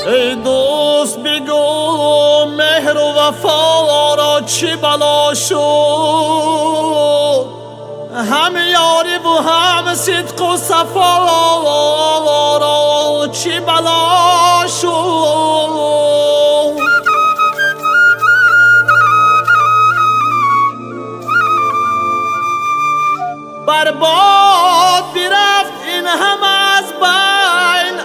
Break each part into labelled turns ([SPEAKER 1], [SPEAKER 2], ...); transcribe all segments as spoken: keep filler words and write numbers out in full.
[SPEAKER 1] ای دوست بگو مهر و وفا را چی بلا شد؟ هم یاری و هم صدق و صفا را چی بلا شد؟ برباد برفت این هم از بین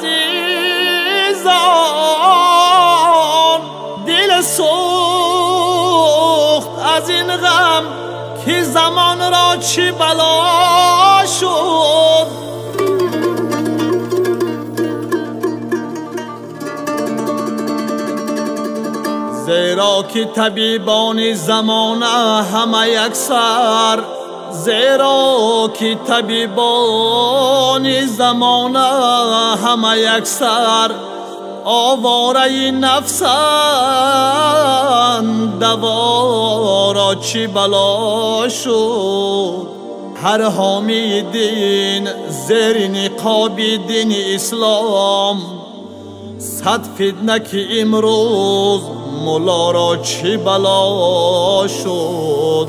[SPEAKER 1] عزیزان، دل سوخت از این غم که زمان را چی بلا شد. زیرا که طبیبان زمانه همه یکسر، زیرا که طبیبان زمانه همه یکسر، آواره نفسند دوا را چی بلا شد. هر حامی دین زیر نقاب دین اسلام، صد فتنه که امروز مولا را چی بلا شد.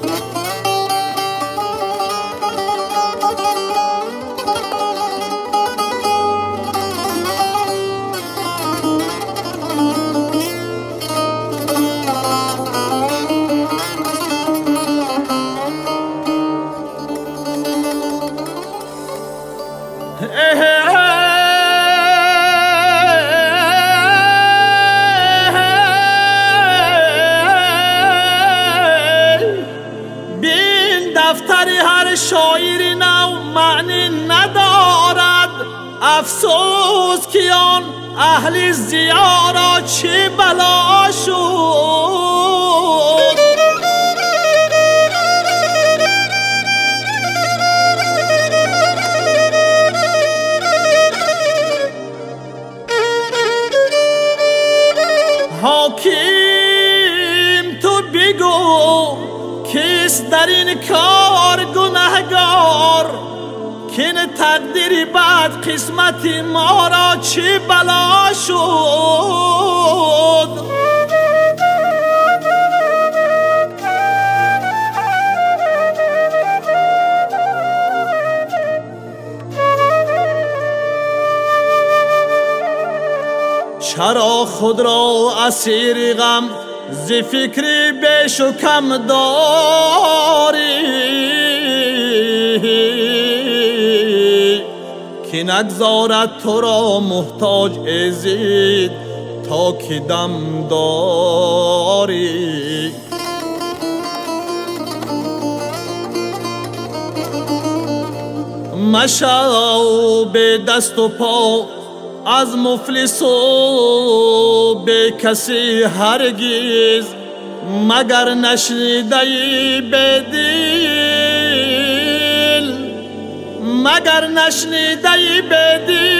[SPEAKER 1] بین دفتر هر شاعری نو معنی ندارد، افسوس که آن اهل ضیا را چه بلا شد. حاکم تو بگو کیست در این کار گناهگار، که این تقدیری بعد قسمت ما را چه بلا شد. چرا خود را اسیر غم ز فکری بیش و کم داری، که نگذارد تو را محتاج ازید تا که دم داری. مشو به دست و پا از مفلس و به کسی هرگز، مگر نشنیده‌ای به دل، مگر نشنیده‌ای به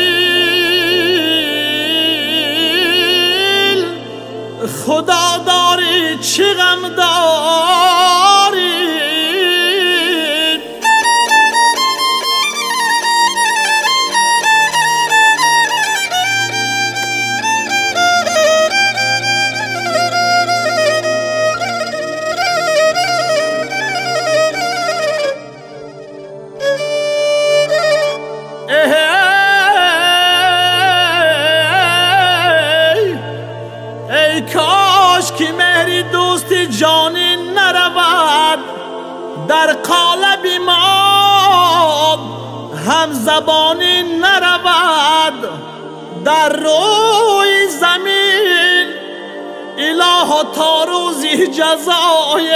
[SPEAKER 1] دل، خدا داری چه غم داری. ای کاش که مهری دوست جانی نرود در قالب ما، هم زبانی نرود در روی زمین، اله تا روزی جزای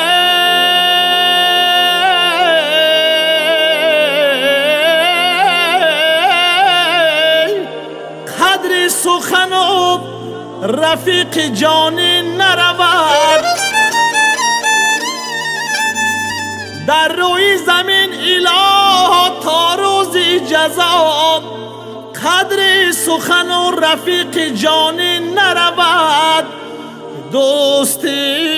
[SPEAKER 1] قدر سخن و رفیق جانی نرود در روی زمین، اله تا روزی جزا قدر سخن و رفیق جانی نرود. دوستی